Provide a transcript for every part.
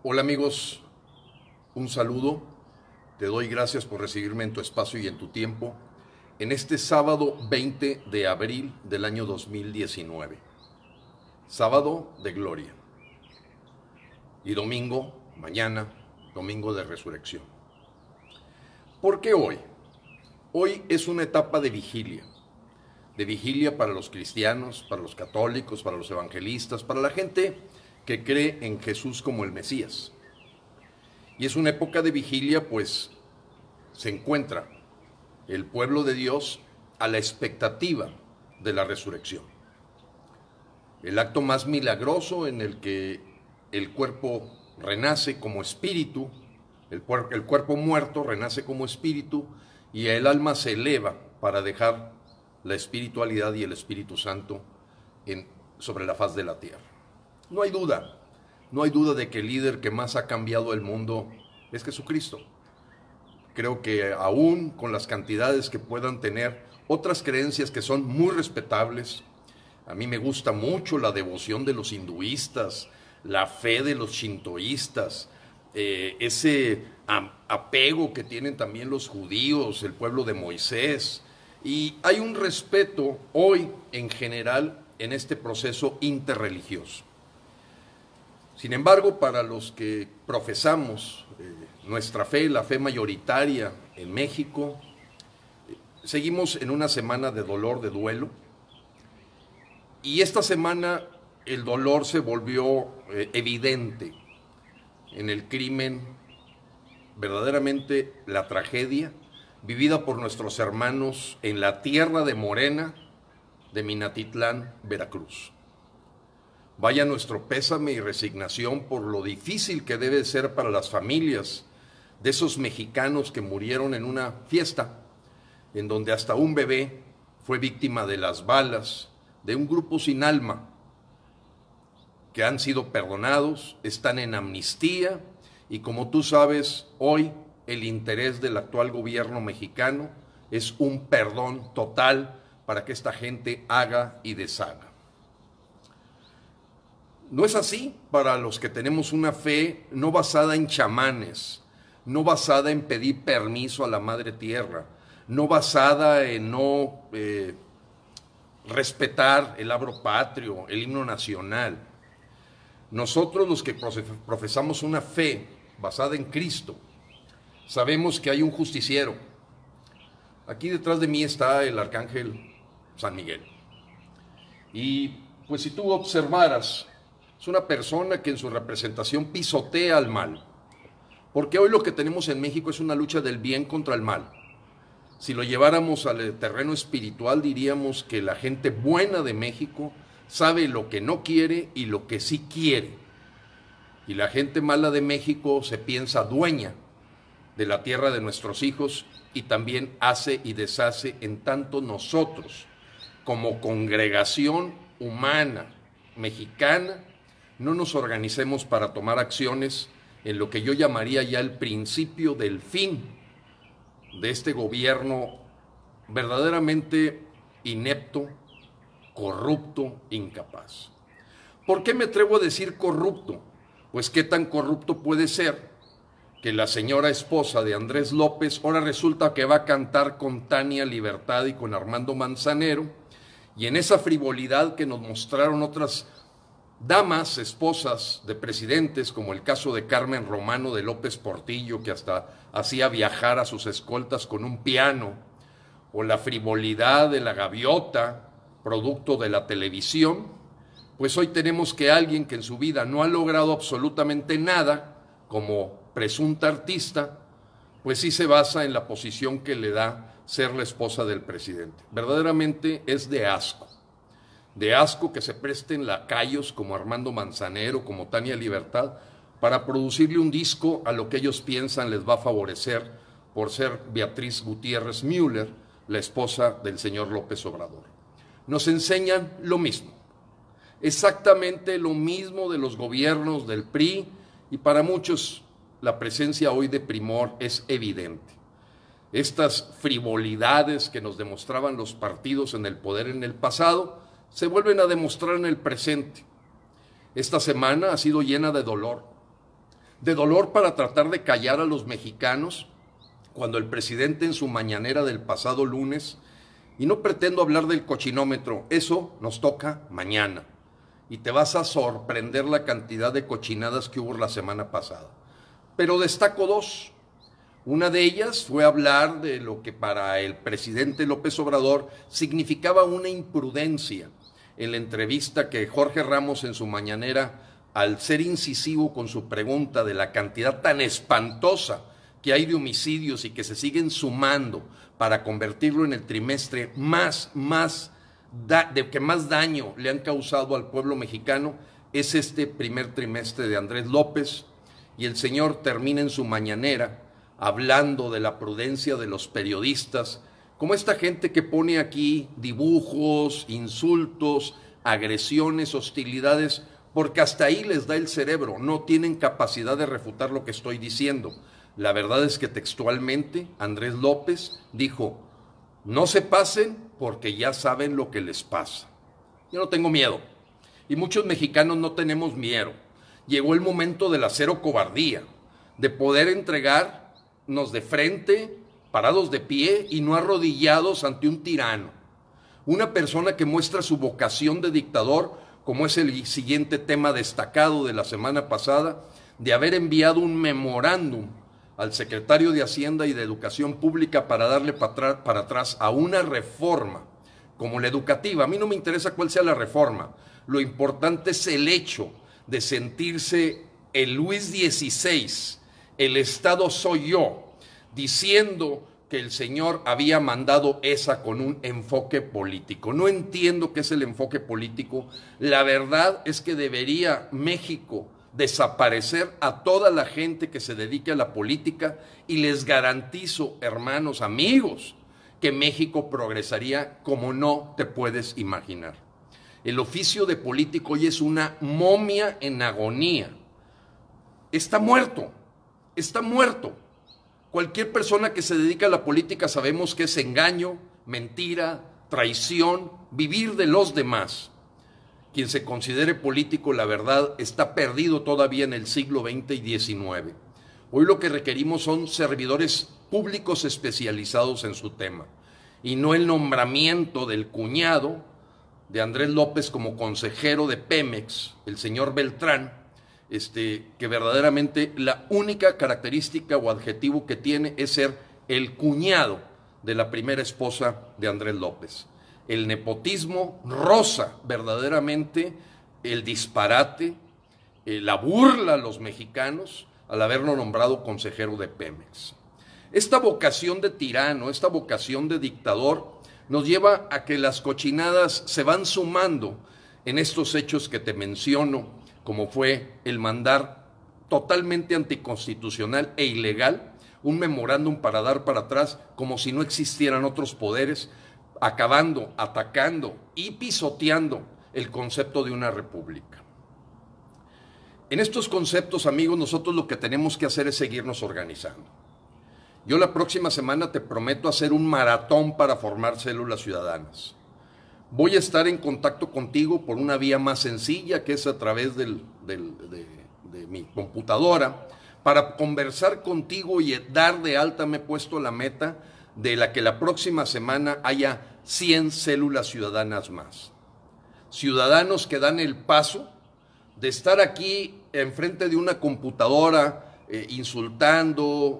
Hola amigos, un saludo. Te doy gracias por recibirme en tu espacio y en tu tiempo en este sábado 20 de abril del año 2019. Sábado de gloria. Y domingo, mañana, domingo de resurrección. ¿Por qué hoy? Hoy es una etapa de vigilia para los cristianos, para los católicos, para los evangelistas, para la gente que cree en Jesús como el Mesías. Y es una época de vigilia, pues se encuentra el pueblo de Dios a la expectativa de la resurrección. El acto más milagroso en el que el cuerpo renace como espíritu, el cuerpo muerto renace como espíritu y el alma se eleva para dejar la espiritualidad y el Espíritu Santo sobre la faz de la tierra. No hay duda de que el líder que más ha cambiado el mundo es Jesucristo. Creo que aún con las cantidades que puedan tener otras creencias que son muy respetables, a mí me gusta mucho la devoción de los hinduistas, la fe de los shintoístas, ese apego que tienen también los judíos, el pueblo de Moisés, y hay un respeto hoy en general en este proceso interreligioso. Sin embargo, para los que profesamos nuestra fe, la fe mayoritaria en México, seguimos en una semana de dolor, de duelo, y esta semana el dolor se volvió evidente en el crimen, verdaderamente la tragedia vivida por nuestros hermanos en la tierra de Morena, de Minatitlán, Veracruz. Vaya nuestro pésame y resignación por lo difícil que debe ser para las familias de esos mexicanos que murieron en una fiesta, en donde hasta un bebé fue víctima de las balas de un grupo sin alma, que han sido perdonados, están en amnistía, y como tú sabes, hoy el interés del actual gobierno mexicano es un perdón total para que esta gente haga y deshaga. No es así para los que tenemos una fe no basada en chamanes, no basada en pedir permiso a la Madre Tierra, no basada en no respetar el abro patrio, el himno nacional. Nosotros, los que profesamos una fe basada en Cristo, sabemos que hay un justiciero. Aquí detrás de mí está el arcángel San Miguel. Y pues si tú observaras, es una persona que en su representación pisotea al mal. Porque hoy lo que tenemos en México es una lucha del bien contra el mal. Si lo lleváramos al terreno espiritual, diríamos que la gente buena de México sabe lo que no quiere y lo que sí quiere. Y la gente mala de México se piensa dueña de la tierra de nuestros hijos y también hace y deshace en tanto nosotros, como congregación humana mexicana, no nos organicemos para tomar acciones en lo que yo llamaría ya el principio del fin de este gobierno verdaderamente inepto, corrupto, incapaz. ¿Por qué me atrevo a decir corrupto? Pues qué tan corrupto puede ser que la señora esposa de Andrés López ahora resulta que va a cantar con Tania Libertad y con Armando Manzanero, y en esa frivolidad que nos mostraron otras damas, esposas de presidentes, como el caso de Carmen Romano de López Portillo, que hasta hacía viajar a sus escoltas con un piano, o la frivolidad de la gaviota, producto de la televisión, pues hoy tenemos que alguien que en su vida no ha logrado absolutamente nada, como presunta artista, pues sí se basa en la posición que le da ser la esposa del presidente. Verdaderamente es de asco que se presten lacayos como Armando Manzanero, como Tania Libertad, para producirle un disco a lo que ellos piensan les va a favorecer por ser Beatriz Gutiérrez Müller, la esposa del señor López Obrador. Nos enseñan lo mismo, exactamente lo mismo de los gobiernos del PRI, y para muchos la presencia hoy de Primor es evidente. Estas frivolidades que nos demostraban los partidos en el poder en el pasado se vuelven a demostrar en el presente. Esta semana ha sido llena de dolor, de dolor para tratar de callar a los mexicanos cuando el presidente en su mañanera del pasado lunes, y no pretendo hablar del cochinómetro, eso nos toca mañana, y te vas a sorprender la cantidad de cochinadas que hubo la semana pasada. Pero destaco dos. Una de ellas fue hablar de lo que para el presidente López Obrador significaba una imprudencia en la entrevista que Jorge Ramos en su mañanera, al ser incisivo con su pregunta de la cantidad tan espantosa que hay de homicidios y que se siguen sumando para convertirlo en el trimestre que más daño le han causado al pueblo mexicano, es este primer trimestre de Andrés López, y el señor termina en su mañanera hablando de la prudencia de los periodistas, como esta gente que pone aquí dibujos, insultos, agresiones, hostilidades, porque hasta ahí les da el cerebro, no tienen capacidad de refutar lo que estoy diciendo. La verdad es que textualmente Andrés López dijo: no se pasen porque ya saben lo que les pasa. Yo no tengo miedo, y muchos mexicanos no tenemos miedo. Llegó el momento de la cero cobardía, de poder entregarnos de frente, parados de pie y no arrodillados ante un tirano. Una persona que muestra su vocación de dictador, como es el siguiente tema destacado de la semana pasada, de haber enviado un memorándum al secretario de Hacienda y de Educación Pública para darle para atrás a una reforma como la educativa. A mí no me interesa cuál sea la reforma, lo importante es el hecho de sentirse el Luis XVI, el Estado soy yo, diciendo que el señor había mandado esa con un enfoque político. No entiendo qué es el enfoque político. La verdad es que debería México desaparecer a toda la gente que se dedique a la política, y les garantizo, hermanos, amigos, que México progresaría como no te puedes imaginar. El oficio de político hoy es una momia en agonía. Está muerto, está muerto. Cualquier persona que se dedica a la política sabemos que es engaño, mentira, traición, vivir de los demás. Quien se considere político, la verdad, está perdido todavía en el siglo XX y XIX. Hoy lo que requerimos son servidores públicos especializados en su tema, y no el nombramiento del cuñado de Andrés López como consejero de Pemex, el señor Beltrán, que verdaderamente la única característica o adjetivo que tiene es ser el cuñado de la primera esposa de Andrés López. El nepotismo roza verdaderamente el disparate, la burla a los mexicanos al haberlo nombrado consejero de Pemex. Esta vocación de tirano, esta vocación de dictador, nos lleva a que las cochinadas se van sumando en estos hechos que te menciono, como fue el mandar totalmente anticonstitucional e ilegal un memorándum para dar para atrás, como si no existieran otros poderes, acabando, atacando y pisoteando el concepto de una república. En estos conceptos, amigos, nosotros lo que tenemos que hacer es seguirnos organizando. Yo la próxima semana te prometo hacer un maratón para formar células ciudadanas. Voy a estar en contacto contigo por una vía más sencilla, que es a través de mi computadora, para conversar contigo y dar de alta. Me he puesto la meta de la que la próxima semana haya 100 células ciudadanas más. Ciudadanos que dan el paso de estar aquí enfrente de una computadora insultando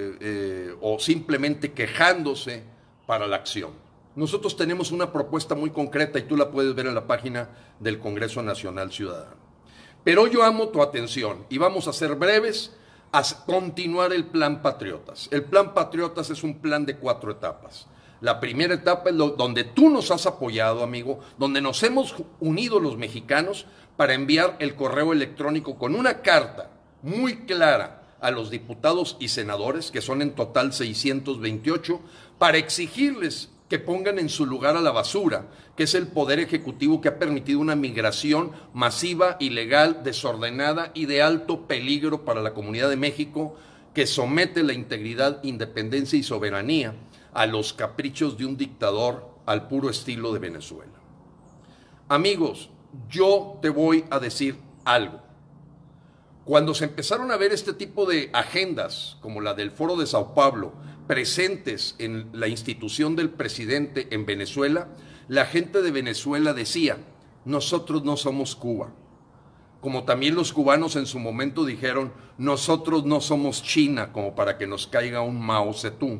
o simplemente quejándose para la acción. Nosotros tenemos una propuesta muy concreta y tú la puedes ver en la página del Congreso Nacional Ciudadano. Pero yo amo tu atención y vamos a ser breves a continuar el Plan Patriotas. El Plan Patriotas es un plan de 4 etapas. La primera etapa es donde tú nos has apoyado, amigo, donde nos hemos unido los mexicanos para enviar el correo electrónico con una carta muy clara a los diputados y senadores, que son en total 628, para exigirles que pongan en su lugar a la basura, que es el poder ejecutivo que ha permitido una migración masiva, ilegal, desordenada y de alto peligro para la comunidad de México, que somete la integridad, independencia y soberanía a los caprichos de un dictador al puro estilo de Venezuela. Amigos, yo te voy a decir algo. Cuando se empezaron a ver este tipo de agendas, como la del Foro de Sao Paulo, presentes en la institución del presidente en Venezuela, la gente de Venezuela decía, nosotros no somos Cuba. Como también los cubanos en su momento dijeron, nosotros no somos China como para que nos caiga un Mao Zedong.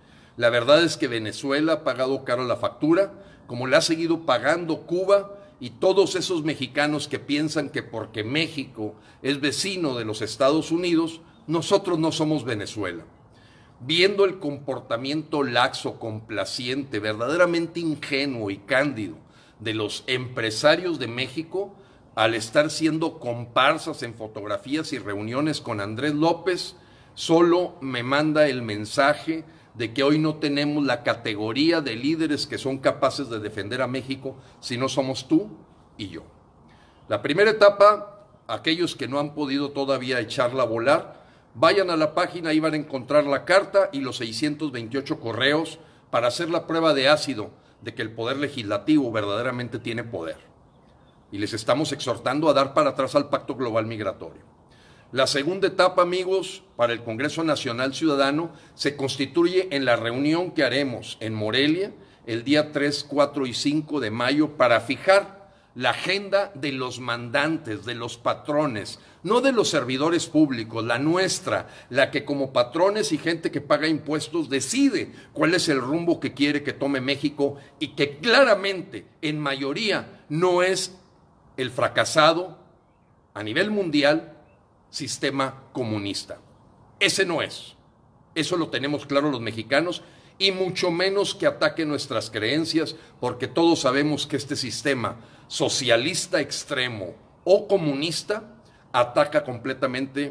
La verdad es que Venezuela ha pagado caro la factura, como le ha seguido pagando Cuba y todos esos mexicanos que piensan que porque México es vecino de los Estados Unidos, nosotros no somos Venezuela. Viendo el comportamiento laxo, complaciente, verdaderamente ingenuo y cándido de los empresarios de México, al estar siendo comparsas en fotografías y reuniones con Andrés López, solo me manda el mensaje de que hoy no tenemos la categoría de líderes que son capaces de defender a México, si no somos tú y yo. La primera etapa, aquellos que no han podido todavía echarla a volar, vayan a la página y van a encontrar la carta y los 628 correos para hacer la prueba de ácido de que el Poder Legislativo verdaderamente tiene poder. Y les estamos exhortando a dar para atrás al Pacto Global Migratorio. La segunda etapa, amigos, para el Congreso Nacional Ciudadano se constituye en la reunión que haremos en Morelia el día 3, 4 y 5 de mayo para fijar la agenda de los mandantes, de los patrones, no de los servidores públicos, la nuestra, la que como patrones y gente que paga impuestos decide cuál es el rumbo que quiere que tome México y que claramente, en mayoría, no es el fracasado a nivel mundial sistema comunista. Ese no es. Eso lo tenemos claro los mexicanos y mucho menos que ataque nuestras creencias, porque todos sabemos que este sistema socialista extremo o comunista ataca completamente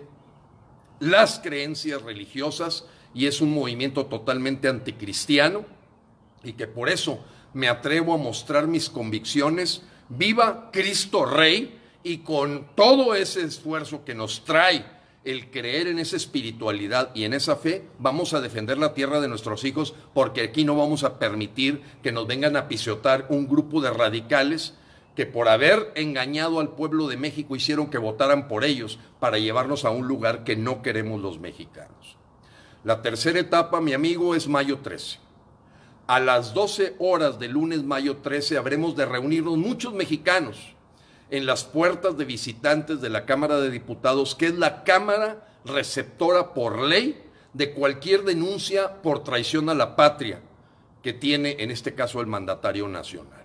las creencias religiosas y es un movimiento totalmente anticristiano y que por eso me atrevo a mostrar mis convicciones. Viva Cristo Rey. Y con todo ese esfuerzo que nos trae el creer en esa espiritualidad y en esa fe, vamos a defender la tierra de nuestros hijos, porque aquí no vamos a permitir que nos vengan a pisotear un grupo de radicales que por haber engañado al pueblo de México hicieron que votaran por ellos para llevarnos a un lugar que no queremos los mexicanos. La tercera etapa, mi amigo, es mayo 13. A las 12 horas del lunes mayo 13 habremos de reunirnos muchos mexicanos en las puertas de visitantes de la Cámara de Diputados, que es la Cámara receptora por ley de cualquier denuncia por traición a la patria que tiene en este caso el mandatario nacional.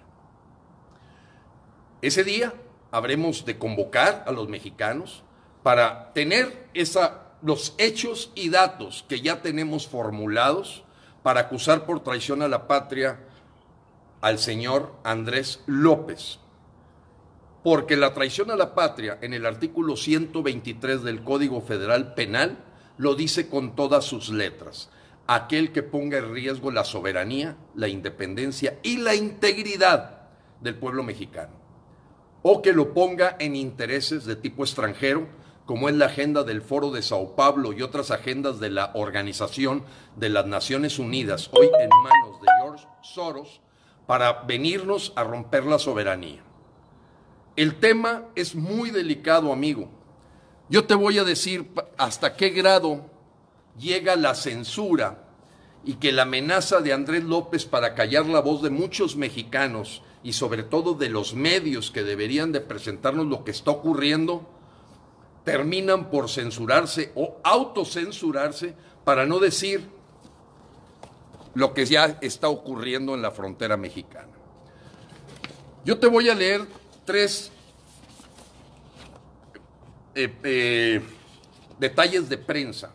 Ese día habremos de convocar a los mexicanos para tener los hechos y datos que ya tenemos formulados para acusar por traición a la patria al señor Andrés López. Porque la traición a la patria en el artículo 123 del Código Federal Penal lo dice con todas sus letras. Aquel que ponga en riesgo la soberanía, la independencia y la integridad del pueblo mexicano, o que lo ponga en intereses de tipo extranjero, como es la agenda del Foro de Sao Paulo y otras agendas de la Organización de las Naciones Unidas, hoy en manos de George Soros, para venirnos a romper la soberanía. El tema es muy delicado, amigo. Yo te voy a decir hasta qué grado llega la censura y que la amenaza de Andrés López para callar la voz de muchos mexicanos y sobre todo de los medios que deberían de presentarnos lo que está ocurriendo, terminan por censurarse o autocensurarse para no decir lo que ya está ocurriendo en la frontera mexicana. Yo te voy a leer tres detalles de prensa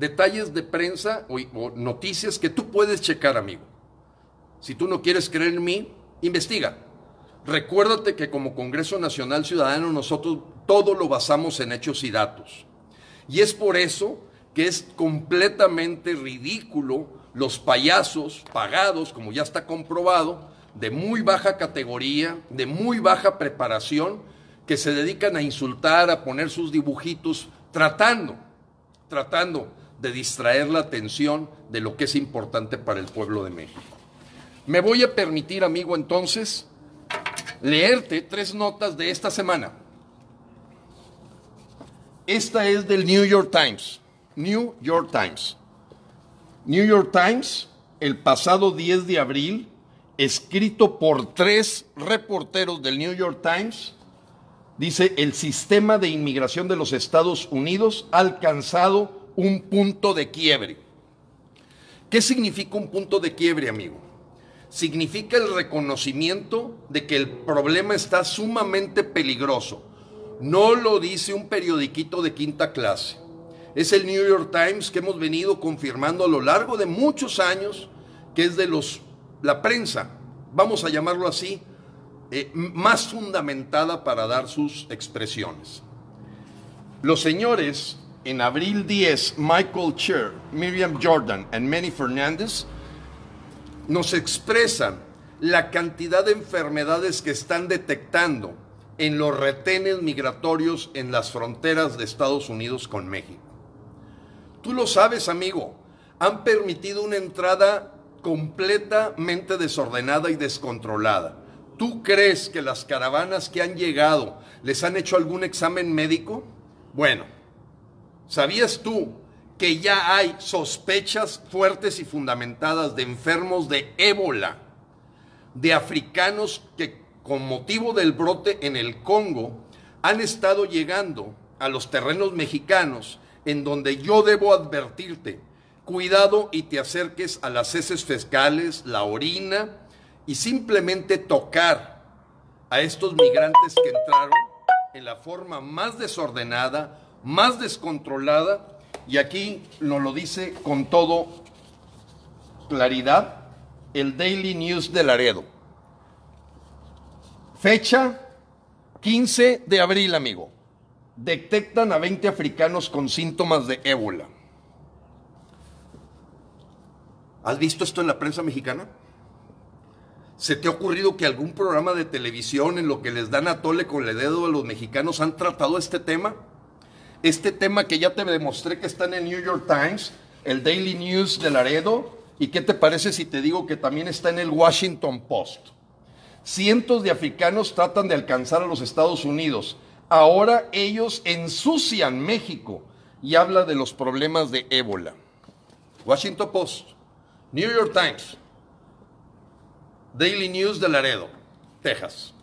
o noticias que tú puedes checar, amigo. Si tú no quieres creer en mí, investiga. Recuérdate que como Congreso Nacional Ciudadano nosotros todo lo basamos en hechos y datos. Y es por eso que es completamente ridículo los payasos pagados, como ya está comprobado, de muy baja categoría, de muy baja preparación, que se dedican a insultar, a poner sus dibujitos, tratando de distraer la atención de lo que es importante para el pueblo de México. Me voy a permitir, amigo, entonces, leerte tres notas de esta semana. Esta es del New York Times. New York Times. New York Times, el pasado 10 de abril, escrito por 3 reporteros del New York Times, dice: el sistema de inmigración de los Estados Unidos ha alcanzado un punto de quiebre. ¿Qué significa un punto de quiebre, amigo? Significa el reconocimiento de que el problema está sumamente peligroso. No lo dice un periodiquito de quinta clase. Es el New York Times que hemos venido confirmando a lo largo de muchos años, que es de la prensa, vamos a llamarlo así, más fundamentada para dar sus expresiones. Los señores, en abril 10, Michael Cher, Miriam Jordan y Manny Fernández, nos expresan la cantidad de enfermedades que están detectando en los retenes migratorios en las fronteras de Estados Unidos con México. Tú lo sabes, amigo, han permitido una entrada completamente desordenada y descontrolada. ¿Tú crees que las caravanas que han llegado les han hecho algún examen médico? Bueno, ¿sabías tú que ya hay sospechas fuertes y fundamentadas de enfermos de ébola, de africanos que con motivo del brote en el Congo han estado llegando a los terrenos mexicanos, en donde yo debo advertirte: cuidado y te acerques a las heces fecales, la orina, y simplemente tocar a estos migrantes que entraron en la forma más desordenada, más descontrolada, y aquí nos lo dice con todo claridad el Daily News de Laredo. Fecha 15 de abril, amigo. Detectan a 20 africanos con síntomas de ébola. ¿Has visto esto en la prensa mexicana? ¿Se te ha ocurrido que algún programa de televisión, en lo que les dan a tole con el dedo a los mexicanos, han tratado este tema? Este tema que ya te demostré que está en el New York Times, el Daily News de Laredo, ¿y qué te parece si te digo que también está en el Washington Post? Cientos de africanos tratan de alcanzar a los Estados Unidos. Ahora ellos ensucian México y habla de los problemas de ébola. Washington Post, New York Times, Daily News de Laredo, Texas.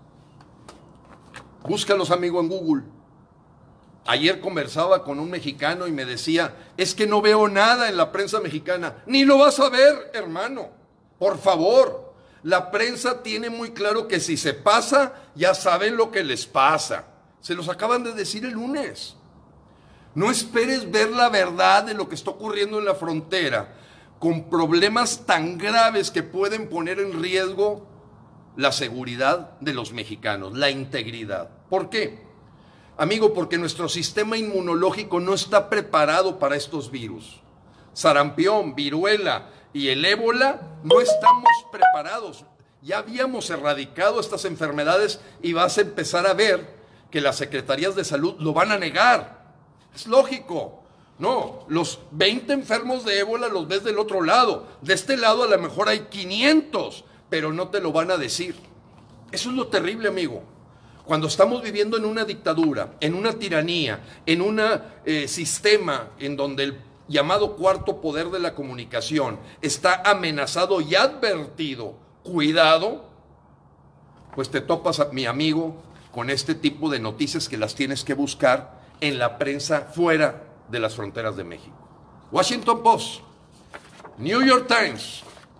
Búscalos, amigo, en Google. Ayer conversaba con un mexicano y me decía: es que no veo nada en la prensa mexicana. Ni lo vas a ver, hermano. Por favor, la prensa tiene muy claro que si se pasa, ya saben lo que les pasa. Se los acaban de decir el lunes. No esperes ver la verdad de lo que está ocurriendo en la frontera, con problemas tan graves que pueden poner en riesgo la seguridad de los mexicanos, la integridad. ¿Por qué? Amigo, porque nuestro sistema inmunológico no está preparado para estos virus. Sarampión, viruela y el ébola, no estamos preparados. Ya habíamos erradicado estas enfermedades y vas a empezar a ver que las secretarías de salud lo van a negar. Es lógico. No, los 20 enfermos de ébola los ves del otro lado. De este lado a lo mejor hay 500, pero no te lo van a decir. Eso es lo terrible, amigo. Cuando estamos viviendo en una dictadura, en una tiranía, en un sistema en donde el llamado cuarto poder de la comunicación está amenazado y advertido, cuidado, pues te topas, mi amigo, con este tipo de noticias que las tienes que buscar en la prensa fuera de las fronteras de México. Washington Post, New York Times,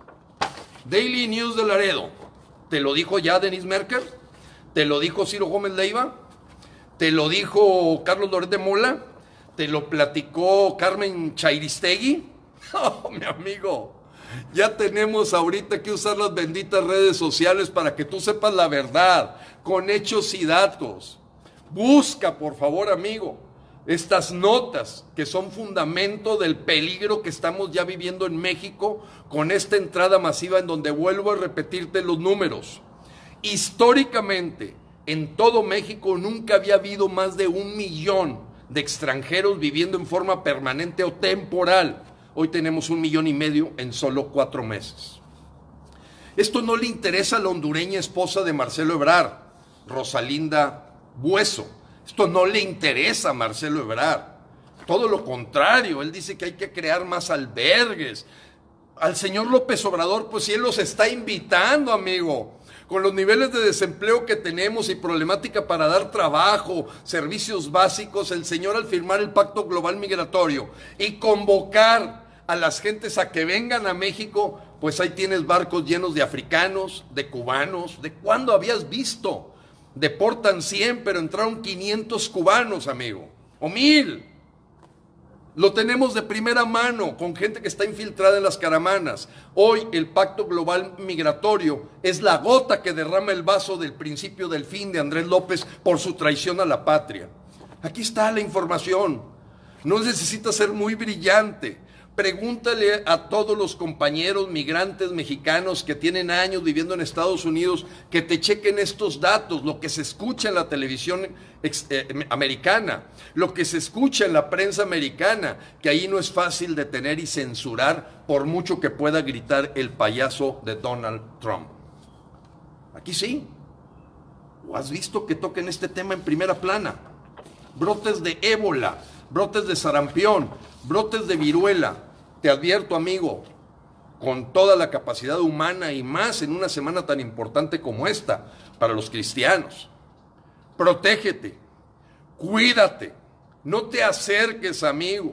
Daily News de Laredo. ¿Te lo dijo ya Denise Merker? ¿Te lo dijo Ciro Gómez Leiva? ¿Te lo dijo Carlos Loret de Mola? ¿Te lo platicó Carmen Chairistegui? Oh, mi amigo, ya tenemos ahorita que usar las benditas redes sociales para que tú sepas la verdad, con hechos y datos. Busca, por favor, amigo, estas notas que son fundamento del peligro que estamos ya viviendo en México con esta entrada masiva, en donde vuelvo a repetirte los números. Históricamente, en todo México nunca había habido más de 1 millón de extranjeros viviendo en forma permanente o temporal. Hoy tenemos 1,5 millones en solo 4 meses. Esto no le interesa a la hondureña esposa de Marcelo Ebrard, Rosalinda Bueso, Esto no le interesa a Marcelo Ebrard. Todo lo contrario, él dice que hay que crear más albergues. Al señor López Obrador, pues si él los está invitando, amigo. Con los niveles de desempleo que tenemos y problemática para dar trabajo, servicios básicos, el señor al firmar el Pacto Global Migratorio y convocar a las gentes a que vengan a México, pues ahí tienes barcos llenos de africanos, de cubanos. ¿De cuándo habías visto? Deportan 100, pero entraron 500 cubanos, amigo, o 1000. Lo tenemos de primera mano con gente que está infiltrada en las caravanas. Hoy el Pacto Global Migratorio es la gota que derrama el vaso del principio del fin de Andrés López por su traición a la patria. Aquí está la información. No necesita ser muy brillante. Pregúntale a todos los compañeros migrantes mexicanos que tienen años viviendo en Estados Unidos que te chequen estos datos, lo que se escucha en la televisión americana, lo que se escucha en la prensa americana, que ahí no es fácil detener y censurar por mucho que pueda gritar el payaso de Donald Trump. Aquí sí. ¿O has visto que toquen este tema en primera plana? Brotes de ébola, brotes de sarampión, brotes de viruela. Te advierto, amigo, con toda la capacidad humana y más en una semana tan importante como esta para los cristianos. Protégete, cuídate, no te acerques, amigo.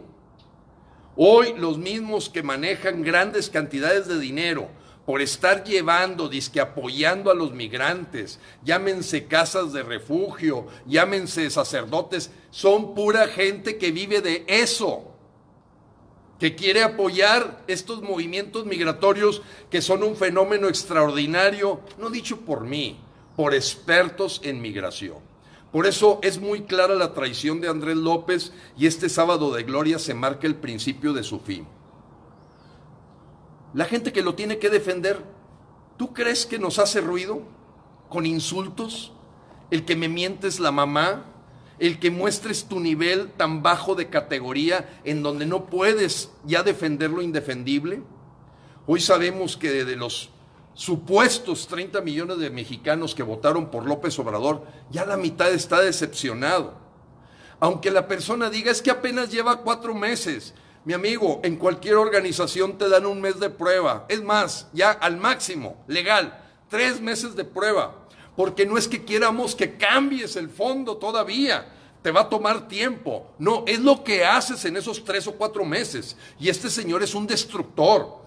Hoy los mismos que manejan grandes cantidades de dinero por estar llevando, dizque apoyando a los migrantes, llámense casas de refugio, llámense sacerdotes, son pura gente que vive de eso, que quiere apoyar estos movimientos migratorios que son un fenómeno extraordinario, no dicho por mí, por expertos en migración. Por eso es muy clara la traición de Andrés López y este sábado de gloria se marca el principio de su fin. La gente que lo tiene que defender, ¿tú crees que nos hace ruido con insultos? El que me mientes la mamá, el que muestres tu nivel tan bajo de categoría en donde no puedes ya defender lo indefendible. Hoy sabemos que de los supuestos 30 millones de mexicanos que votaron por López Obrador, ya la mitad está decepcionado. Aunque la persona diga, es que apenas lleva 4 meses. Mi amigo, en cualquier organización te dan un mes de prueba. Es más, ya al máximo, legal, 3 meses de prueba. Porque no es que quieramos que cambies el fondo todavía, te va a tomar tiempo. No, es lo que haces en esos 3 o 4 meses. Y este señor es un destructor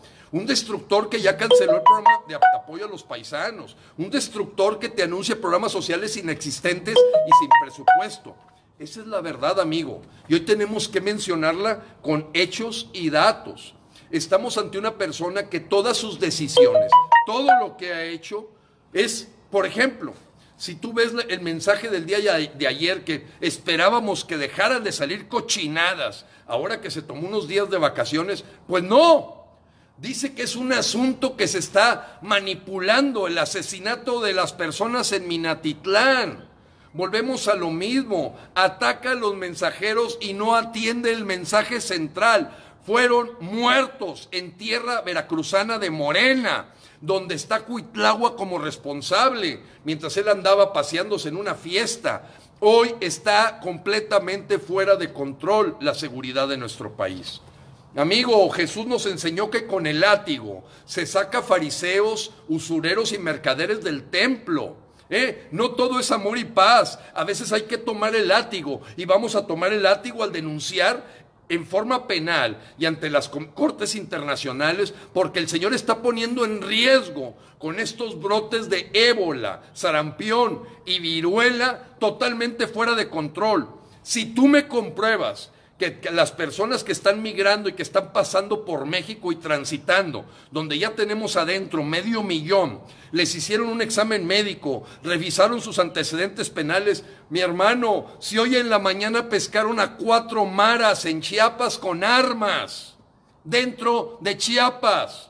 que ya canceló el programa de apoyo a los paisanos, un destructor que te anuncia programas sociales inexistentes y sin presupuesto. Esa es la verdad, amigo. Y hoy tenemos que mencionarla con hechos y datos. Estamos ante una persona que todas sus decisiones, todo lo que ha hecho es... Por ejemplo, si tú ves el mensaje del día de ayer que esperábamos que dejaran de salir cochinadas, ahora que se tomó unos días de vacaciones, pues no. Dice que es un asunto que se está manipulando, el asesinato de las personas en Minatitlán. Volvemos a lo mismo, ataca a los mensajeros y no atiende el mensaje central. Fueron muertos en tierra veracruzana de Morena, donde está Cuitlagua como responsable, mientras él andaba paseándose en una fiesta. Hoy está completamente fuera de control la seguridad de nuestro país. Amigo, Jesús nos enseñó que con el látigo se saca fariseos, usureros y mercaderes del templo. No todo es amor y paz. A veces hay que tomar el látigo, y vamos a tomar el látigo al denunciar en forma penal y ante las cortes internacionales, porque el Señor está poniendo en riesgo con estos brotes de ébola, sarampión y viruela totalmente fuera de control. Si tú me compruebas que las personas que están migrando y que están pasando por México y transitando, donde ya tenemos adentro 500,000, les hicieron un examen médico, revisaron sus antecedentes penales, mi hermano, si hoy en la mañana pescaron a 4 maras en Chiapas con armas, dentro de Chiapas.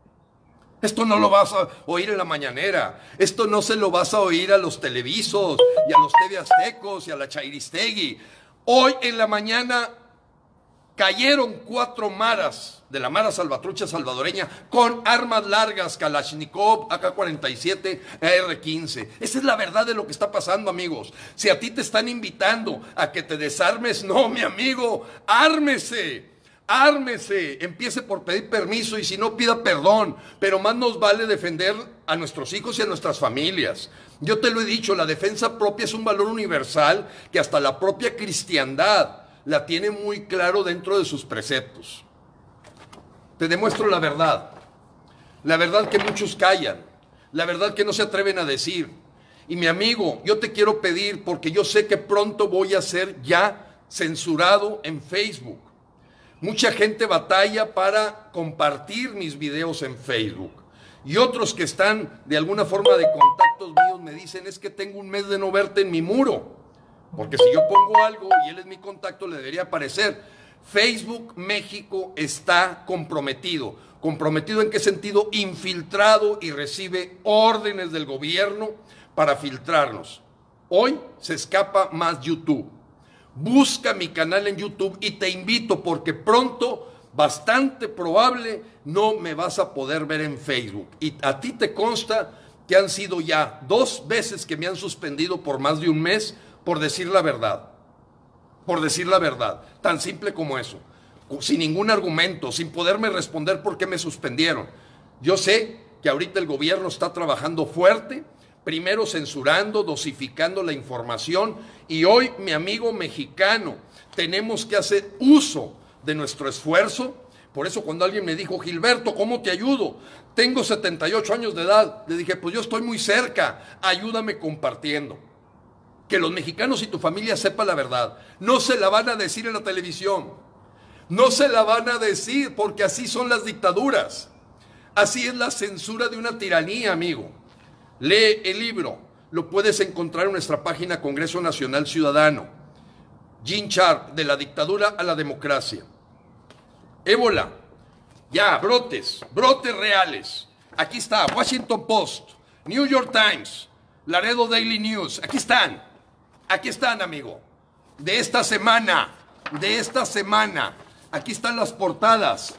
Esto no lo vas a oír en la mañanera, esto no se lo vas a oír a los televisos y a los TV Aztecos y a la Chairistegui. Hoy en la mañana Cayeron 4 maras de la Mara Salvatrucha salvadoreña con armas largas, Kalashnikov, AK-47, AR-15. Esa es la verdad de lo que está pasando, amigos. Si a ti te están invitando a que te desarmes, no, mi amigo, ármese. Ármese, empiece por pedir permiso y si no, pida perdón, pero más nos vale defender a nuestros hijos y a nuestras familias. Yo te lo he dicho, la defensa propia es un valor universal que hasta la propia cristiandad la tiene muy claro dentro de sus preceptos. Te demuestro la verdad que muchos callan, la verdad que no se atreven a decir. Y mi amigo, yo te quiero pedir, porque yo sé que pronto voy a ser ya censurado en Facebook. Mucha gente batalla para compartir mis videos en Facebook. Y otros que están de alguna forma de contactos míos me dicen, es que tengo un mes de no verte en mi muro. Porque si yo pongo algo y él es mi contacto, le debería aparecer. Facebook México está comprometido. ¿Comprometido en qué sentido? Infiltrado y recibe órdenes del gobierno para filtrarnos. Hoy se escapa más YouTube. Busca mi canal en YouTube y te invito porque pronto, bastante probable, no me vas a poder ver en Facebook. Y a ti te consta que han sido ya 2 veces que me han suspendido por más de un mes por decir la verdad. Por decir la verdad. Tan simple como eso. Sin ningún argumento, sin poderme responder por qué me suspendieron. Yo sé que ahorita el gobierno está trabajando fuerte, primero censurando, dosificando la información, y hoy, mi amigo mexicano, tenemos que hacer uso de nuestro esfuerzo. Por eso cuando alguien me dijo, Gilberto, ¿cómo te ayudo? Tengo 78 años de edad. Le dije, pues yo estoy muy cerca, ayúdame compartiendo. Que los mexicanos y tu familia sepan la verdad. No se la van a decir en la televisión. No se la van a decir porque así son las dictaduras. Así es la censura de una tiranía, amigo. Lee el libro. Lo puedes encontrar en nuestra página Congreso Nacional Ciudadano. Gene Sharp, de la dictadura a la democracia. Ébola. Ya, brotes reales. Aquí está, Washington Post, New York Times, Laredo Daily News. Aquí están, amigo. De esta semana. Aquí están las portadas.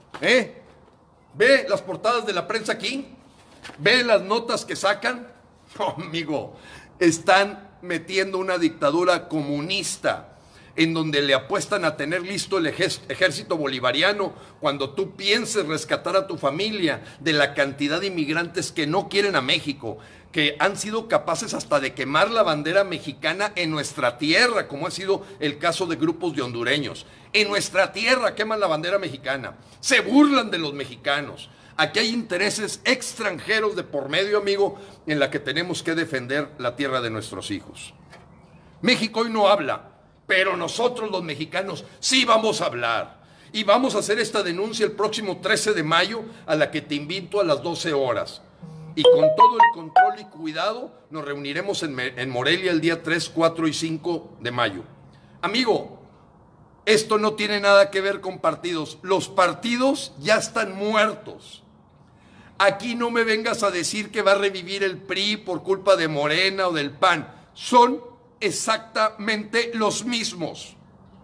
¿Ve las portadas de la prensa aquí? ¿Ve las notas que sacan? Oh, amigo, están metiendo una dictadura comunista en donde le apuestan a tener listo el ejército bolivariano cuando tú pienses rescatar a tu familia de la cantidad de inmigrantes que no quieren a México, que han sido capaces hasta de quemar la bandera mexicana en nuestra tierra, como ha sido el caso de grupos de hondureños. En nuestra tierra queman la bandera mexicana, se burlan de los mexicanos. Aquí hay intereses extranjeros de por medio, amigo, en la que tenemos que defender la tierra de nuestros hijos. México hoy no habla, pero nosotros los mexicanos sí vamos a hablar. Y vamos a hacer esta denuncia el próximo 13 de mayo, a la que te invito a las 12 horas. Y con todo el control y cuidado nos reuniremos en Morelia el día 3, 4 y 5 de mayo. Amigo, esto no tiene nada que ver con partidos. Los partidos ya están muertos. Aquí no me vengas a decir que va a revivir el PRI por culpa de Morena o del PAN. Son exactamente los mismos.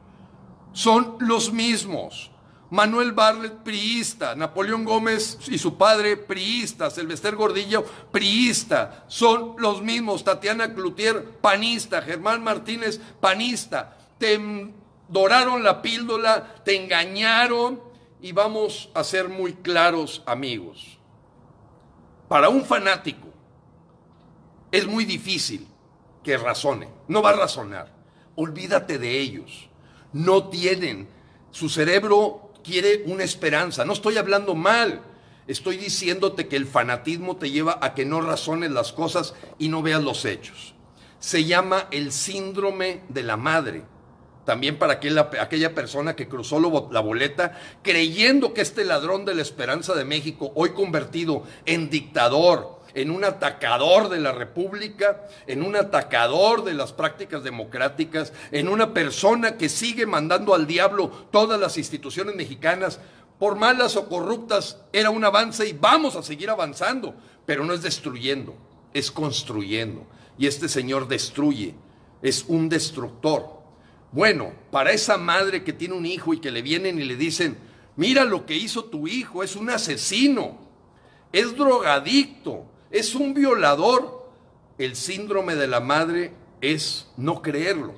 Son los mismos. Manuel Bartlett, priista. Napoleón Gómez y su padre, priistas. Sylvester Gordillo, priista. Son los mismos. Tatiana Cloutier, panista. Germán Martínez, panista. Te doraron la píldora, te engañaron, y vamos a ser muy claros, amigos. Para un fanático es muy difícil que razone. No va a razonar. Olvídate de ellos. No tienen. Su cerebro quiere una esperanza. No estoy hablando mal. Estoy diciéndote que el fanatismo te lleva a que no razones las cosas y no veas los hechos. Se llama el síndrome de la madre. También para aquella persona que cruzó la boleta creyendo que este ladrón de la esperanza de México, hoy convertido en dictador, en un atacador de la República, en un atacador de las prácticas democráticas, en una persona que sigue mandando al diablo todas las instituciones mexicanas, por malas o corruptas, era un avance y vamos a seguir avanzando, pero no es destruyendo, es construyendo. Y este señor destruye, es un destructor. Bueno, para esa madre que tiene un hijo y que le vienen y le dicen, mira lo que hizo tu hijo, es un asesino, es drogadicto, es un violador, el síndrome de la madre es no creerlo,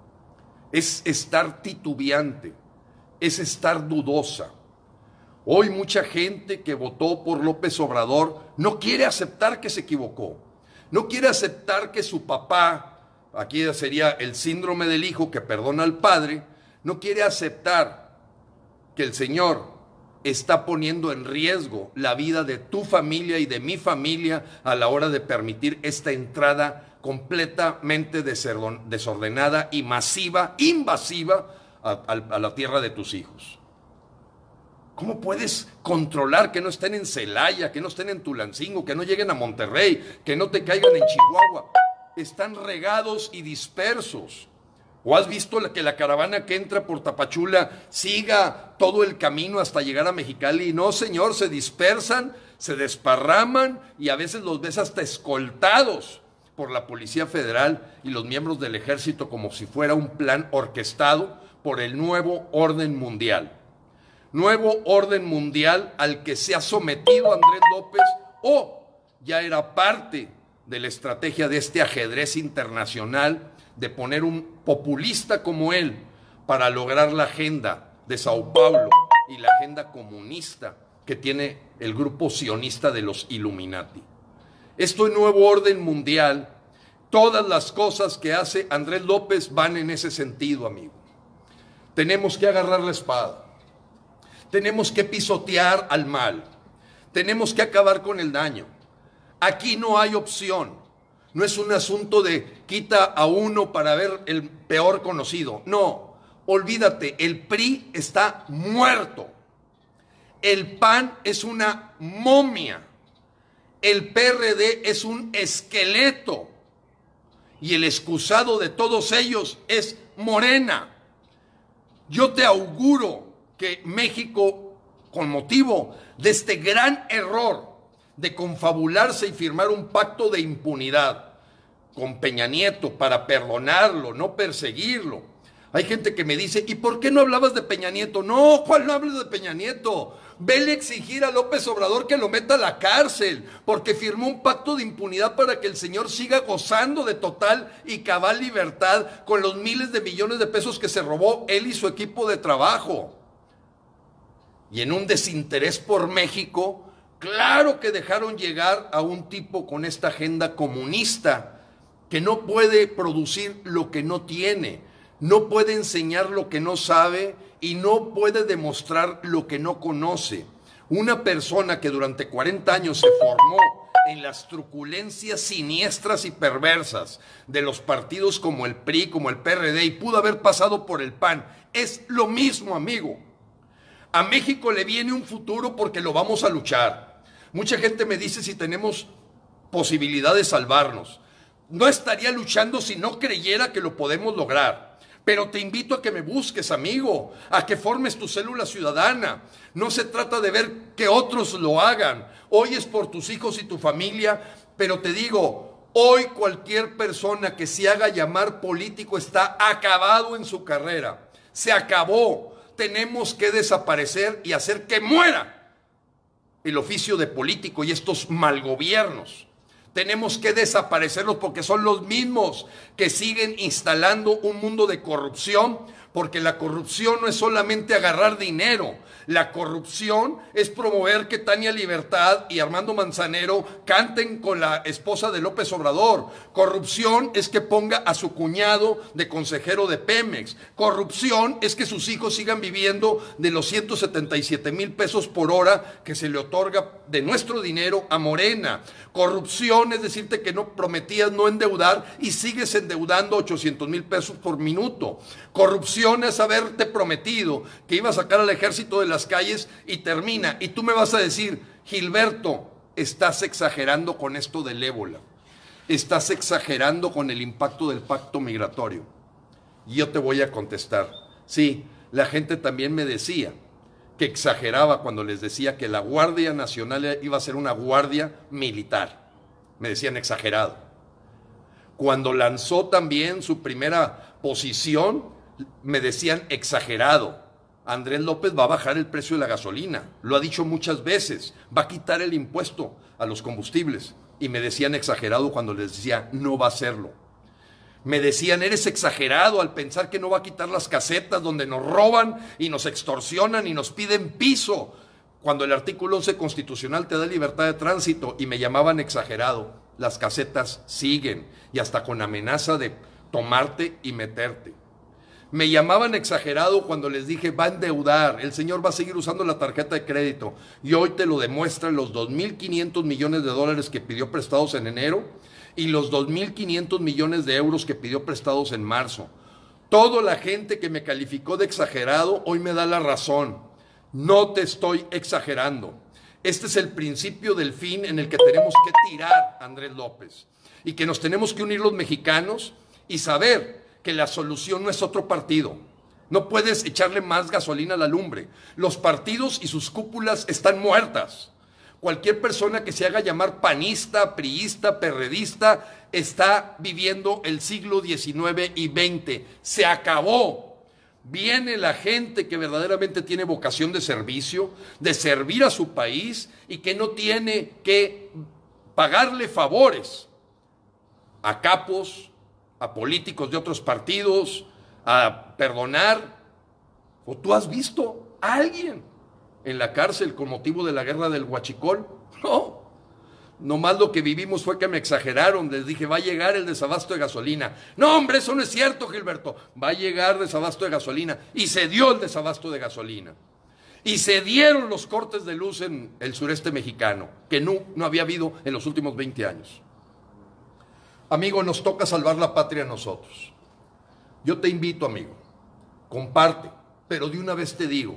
es estar titubeante, es estar dudosa. Hoy mucha gente que votó por López Obrador no quiere aceptar que se equivocó, no quiere aceptar que su papá, aquí sería el síndrome del hijo que perdona al padre, no quiere aceptar que el Señor está poniendo en riesgo la vida de tu familia y de mi familia a la hora de permitir esta entrada completamente desordenada y masiva, invasiva a la tierra de tus hijos. ¿Cómo puedes controlar que no estén en Celaya, que no estén en Tulancingo, que no lleguen a Monterrey, que no te caigan en Chihuahua? Están regados y dispersos. ¿O has visto que la caravana que entra por Tapachula siga todo el camino hasta llegar a Mexicali? No, señor, se dispersan, se desparraman y a veces los ves hasta escoltados por la Policía Federal y los miembros del Ejército como si fuera un plan orquestado por el nuevo orden mundial. Nuevo orden mundial al que se ha sometido Andrés López o ya era parte de la estrategia de este ajedrez internacional de poner un populista como él para lograr la agenda de Sao Paulo y la agenda comunista que tiene el grupo sionista de los Illuminati. Este nuevo orden mundial, todas las cosas que hace Andrés López van en ese sentido, amigo. Tenemos que agarrar la espada. Tenemos que pisotear al mal. Tenemos que acabar con el daño. Aquí no hay opción. No es un asunto de quita a uno para ver el peor conocido. No, olvídate, el PRI está muerto. El PAN es una momia. El PRD es un esqueleto. Y el excusado de todos ellos es Morena. Yo te auguro que México, con motivo de este gran error de confabularse y firmar un pacto de impunidad con Peña Nieto para perdonarlo, no perseguirlo. Hay gente que me dice, ¿y por qué no hablabas de Peña Nieto? No, ¿cuál no hablas de Peña Nieto? Vele a exigir a López Obrador que lo meta a la cárcel, porque firmó un pacto de impunidad para que el señor siga gozando de total y cabal libertad con los miles de millones de pesos que se robó él y su equipo de trabajo. Y en un desinterés por México, claro que dejaron llegar a un tipo con esta agenda comunista que no puede producir lo que no tiene, no puede enseñar lo que no sabe y no puede demostrar lo que no conoce. Una persona que durante 40 años se formó en las truculencias siniestras y perversas de los partidos como el PRI, como el PRD y pudo haber pasado por el PAN, es lo mismo, amigo. A México le viene un futuro porque lo vamos a luchar. Mucha gente me dice si tenemos posibilidad de salvarnos. No estaría luchando si no creyera que lo podemos lograr. Pero te invito a que me busques, amigo, a que formes tu célula ciudadana. No se trata de ver que otros lo hagan. Hoy es por tus hijos y tu familia, pero te digo, hoy cualquier persona que se haga llamar político está acabado en su carrera. Se acabó. Tenemos que desaparecer y hacer que muera el oficio de político y estos malgobiernos. Tenemos que desaparecerlos porque son los mismos que siguen instalando un mundo de corrupción, porque la corrupción no es solamente agarrar dinero, la corrupción es promover que Tania Libertad y Armando Manzanero canten con la esposa de López Obrador. Corrupción es que ponga a su cuñado de consejero de Pemex. Corrupción es que sus hijos sigan viviendo de los 177,000 pesos por hora que se le otorga de nuestro dinero a Morena. Corrupción es decirte que no prometías no endeudar y sigues endeudando 800,000 pesos por minuto. Corrupción es haberte prometido que iba a sacar al ejército de las calles y termina. Y tú me vas a decir, Gilberto, estás exagerando con esto del ébola. Estás exagerando con el impacto del pacto migratorio. Y yo te voy a contestar, sí, la gente también me decía que exageraba cuando les decía que la Guardia Nacional iba a ser una guardia militar. Me decían exagerado. Cuando lanzó también su primera posición, Me decían exagerado. Andrés López va a bajar el precio de la gasolina. Lo ha dicho muchas veces. Va a quitar el impuesto a los combustibles. Y me decían exagerado cuando les decía, no va a hacerlo. Me decían, eres exagerado al pensar que no va a quitar las casetas donde nos roban y nos extorsionan y nos piden piso, cuando el artículo 11 constitucional te da libertad de tránsito. Y me llamaban exagerado. Las casetas siguen y hasta con amenaza de tomarte y meterte. Me llamaban exagerado cuando les dije, va a endeudar, el señor va a seguir usando la tarjeta de crédito. Y hoy te lo demuestran los 2.500 millones de dólares que pidió prestados en enero y los 2.500 millones de euros que pidió prestados en marzo. Toda la gente que me calificó de exagerado hoy me da la razón. No te estoy exagerando. Este es el principio del fin en el que tenemos que tirar, Andrés López. Y que nos tenemos que unir los mexicanos y saber que la solución no es otro partido. No puedes echarle más gasolina a la lumbre. Los partidos y sus cúpulas están muertas. Cualquier persona que se haga llamar panista, priista, perredista, está viviendo el siglo XIX y XX. Se acabó. Viene la gente que verdaderamente tiene vocación de servicio, de servir a su país y que no tiene que pagarle favores a capos, a políticos de otros partidos, a perdonar. ¿O tú has visto a alguien en la cárcel con motivo de la guerra del Huachicol? No. Nomás lo que vivimos fue que me exageraron. Les dije, va a llegar el desabasto de gasolina. No, hombre, eso no es cierto, Gilberto. Va a llegar desabasto de gasolina. Y se dio el desabasto de gasolina. Y se dieron los cortes de luz en el sureste mexicano, que no había habido en los últimos 20 años. Amigo, nos toca salvar la patria a nosotros. Yo te invito, amigo, comparte, pero de una vez te digo,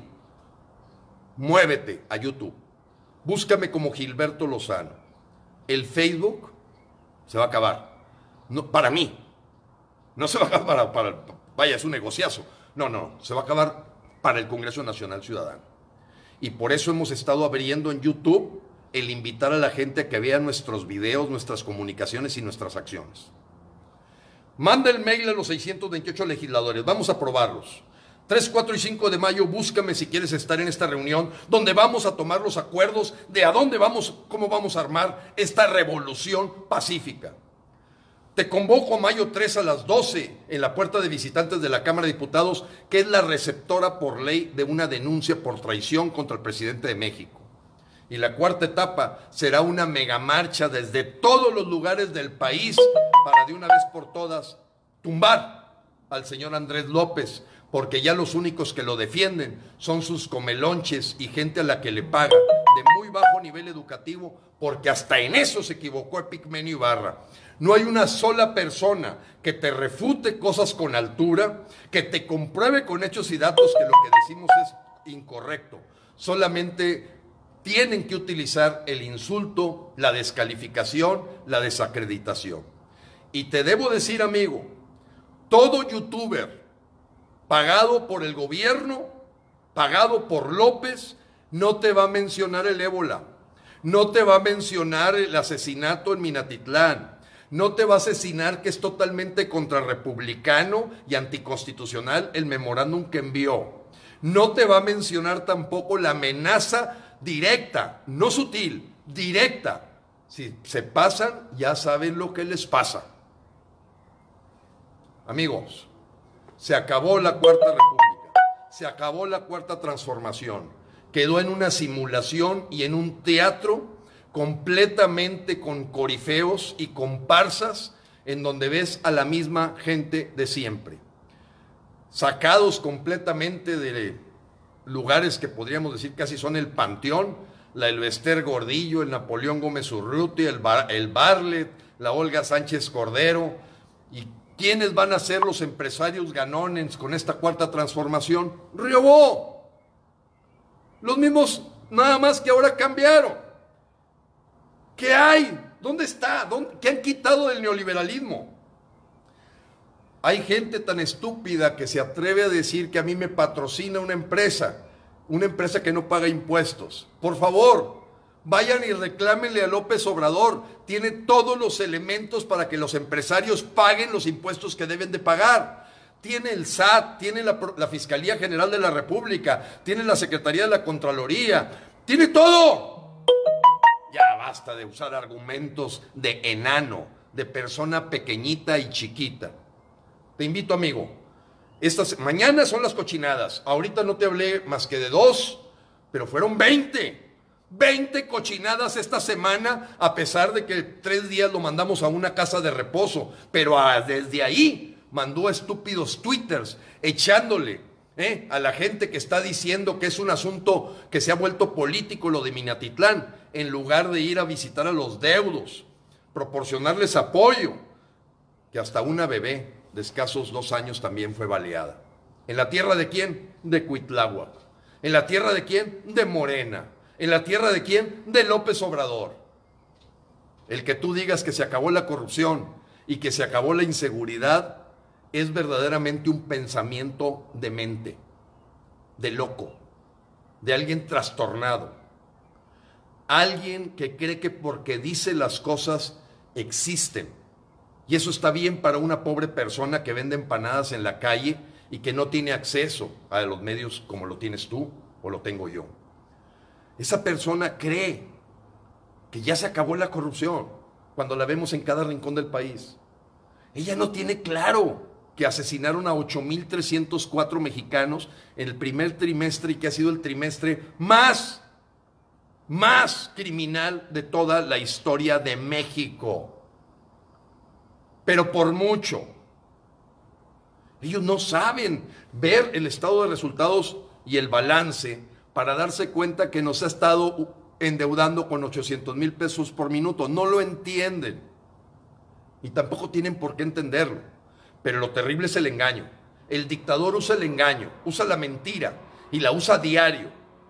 muévete a YouTube, búscame como Gilberto Lozano. El Facebook se va a acabar, no, para mí, no se va a acabar vaya, es un negociazo, no, se va a acabar para el Congreso Nacional Ciudadano. Y por eso hemos estado abriendo en YouTube el invitar a la gente a que vea nuestros videos, nuestras comunicaciones y nuestras acciones. Manda el mail a los 628 legisladores, vamos a aprobarlos. 3, 4 y 5 de mayo, búscame si quieres estar en esta reunión donde vamos a tomar los acuerdos de a dónde vamos, cómo vamos a armar esta revolución pacífica. Te convoco mayo 3 a las 12 en la puerta de visitantes de la Cámara de Diputados, que es la receptora por ley de una denuncia por traición contra el presidente de México. Y la cuarta etapa será una megamarcha desde todos los lugares del país para de una vez por todas tumbar al señor Andrés López, porque ya los únicos que lo defienden son sus comelonches y gente a la que le paga de muy bajo nivel educativo, porque hasta en eso se equivocó Epigmenio Ibarra. No hay una sola persona que te refute cosas con altura, que te compruebe con hechos y datos que lo que decimos es incorrecto. Solamente tienen que utilizar el insulto, la descalificación, la desacreditación. Y te debo decir, amigo, todo youtuber pagado por el gobierno, pagado por López, no te va a mencionar el ébola, no te va a mencionar el asesinato en Minatitlán, no te va a asesinar que es totalmente contrarrepublicano y anticonstitucional el memorándum que envió, no te va a mencionar tampoco la amenaza directa, no sutil, directa. Si se pasan, ya saben lo que les pasa. Amigos, se acabó la Cuarta República, se acabó la Cuarta Transformación, quedó en una simulación y en un teatro completamente con corifeos y comparsas en donde ves a la misma gente de siempre, sacados completamente de lugares que podríamos decir casi son el panteón, la Elvester Gordillo, el Napoleón Gómez Urrutia, el Barlet, la Olga Sánchez Cordero. ¿Y quiénes van a ser los empresarios ganones con esta Cuarta Transformación? Riobó. Los mismos, nada más que ahora cambiaron. ¿Qué hay? ¿Dónde está? ¿Qué han quitado del neoliberalismo? Hay gente tan estúpida que se atreve a decir que a mí me patrocina una empresa que no paga impuestos. Por favor, vayan y reclámenle a López Obrador. Tiene todos los elementos para que los empresarios paguen los impuestos que deben de pagar. tiene el SAT, tiene la Fiscalía General de la República, tiene la Secretaría de la Contraloría, tiene todo. Ya basta de usar argumentos de enano, de persona pequeñita y chiquita. Te invito, amigo, mañana son las cochinadas. Ahorita no te hablé más que de 2, pero fueron 20 cochinadas esta semana, a pesar de que 3 días lo mandamos a una casa de reposo. Pero desde ahí mandó estúpidos twitters echándole a la gente que está diciendo que es un asunto que se ha vuelto político lo de Minatitlán, en lugar de ir a visitar a los deudos, proporcionarles apoyo, que hasta una bebé de escasos 2 años también fue baleada. ¿En la tierra de quién? De Cuitláhuac. ¿En la tierra de quién? De Morena. ¿En la tierra de quién? De López Obrador. El que tú digas que se acabó la corrupción y que se acabó la inseguridad es verdaderamente un pensamiento de mente, de loco, de alguien trastornado. Alguien que cree que porque dice las cosas existen. Y eso está bien para una pobre persona que vende empanadas en la calle y que no tiene acceso a los medios como lo tienes tú o lo tengo yo. Esa persona cree que ya se acabó la corrupción cuando la vemos en cada rincón del país. Ella no tiene claro que asesinaron a 8,304 mexicanos en el primer trimestre y que ha sido el trimestre más criminal de toda la historia de México. Pero por mucho. Ellos no saben ver el estado de resultados y el balance para darse cuenta que nos ha estado endeudando con 800,000 pesos por minuto. No lo entienden. Y tampoco tienen por qué entenderlo. Pero lo terrible es el engaño. El dictador usa el engaño, usa la mentira y la usa a diario.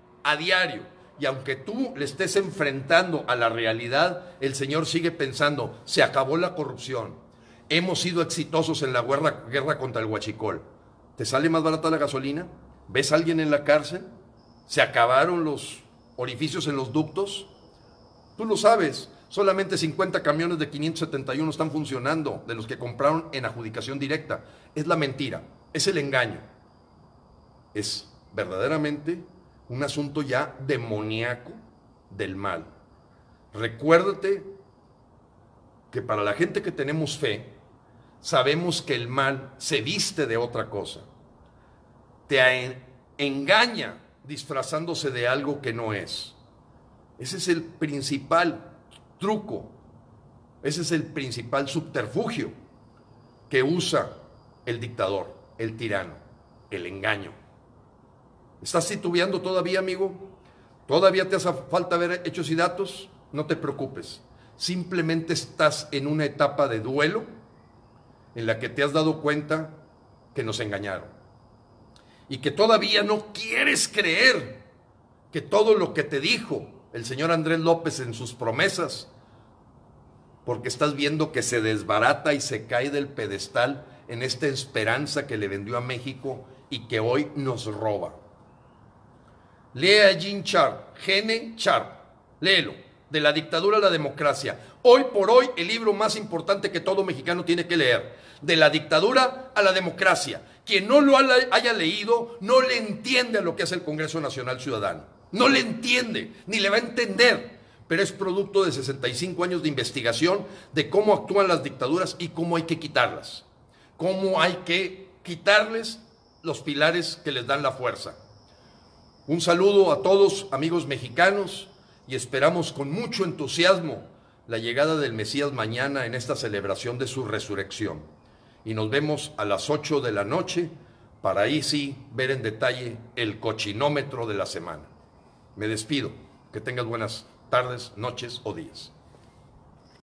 Y aunque tú le estés enfrentando a la realidad, el Señor sigue pensando, se acabó la corrupción. Hemos sido exitosos en la guerra contra el huachicol. ¿Te sale más barata la gasolina? ¿Ves a alguien en la cárcel? ¿Se acabaron los orificios en los ductos? Tú lo sabes. Solamente 50 camiones de 571 están funcionando, de los que compraron en adjudicación directa. Es la mentira, es el engaño. Es verdaderamente un asunto ya demoníaco del mal. Recuérdate que para la gente que tenemos fe, sabemos que el mal se viste de otra cosa. Te engaña disfrazándose de algo que no es. Ese es el principal truco, ese es el principal subterfugio que usa el dictador, el tirano, el engaño. ¿Estás titubeando todavía, amigo? ¿Todavía te hace falta ver hechos y datos? No te preocupes, simplemente estás en una etapa de duelo en la que te has dado cuenta que nos engañaron y que todavía no quieres creer que todo lo que te dijo el señor Andrés López en sus promesas, porque estás viendo que se desbarata y se cae del pedestal en esta esperanza que le vendió a México y que hoy nos roba. Lea a Gene Sharp, Gene Sharp, léelo, De la dictadura a la democracia. Hoy por hoy el libro más importante que todo mexicano tiene que leer, De la dictadura a la democracia. Quien no lo haya leído no le entiende a lo que es el Congreso Nacional Ciudadano. No le entiende, ni le va a entender, pero es producto de 65 años de investigación de cómo actúan las dictaduras y cómo hay que quitarlas. Cómo hay que quitarles los pilares que les dan la fuerza. Un saludo a todos, amigos mexicanos, y esperamos con mucho entusiasmo la llegada del Mesías mañana en esta celebración de su resurrección. Y nos vemos a las 8 de la noche para ahí sí ver en detalle el cochinómetro de la semana. Me despido. Que tengas buenas tardes, noches o días.